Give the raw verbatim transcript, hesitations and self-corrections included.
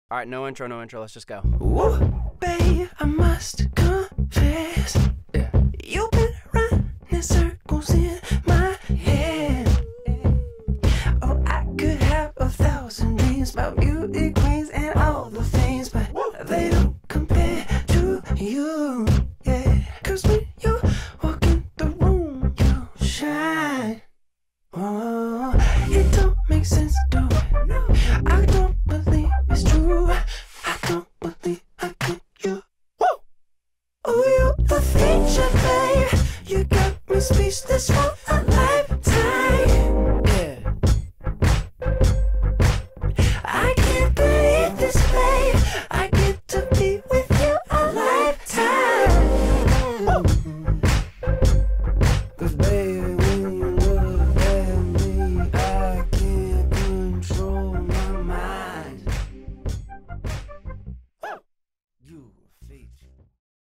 All right, no intro, no intro. Let's just go. Whoa, babe, I must confess. Yeah. You've been running circles in my head. Oh, I could have a thousand dreams about beauty queens and all the things, but they don't compare to you. Yeah, 'cause when you walk in the room, you shine. Oh, it don't make sense, do it? No, I don't believe it's true. I don't believe I get you. Woo! Oh, you the feature, babe. You got me speechless for a lifetime. Yeah. I can't believe this, babe. I get to be with you a lifetime. Woo! 'Cause baby, when you look at me, I can't control my mind. You a feature.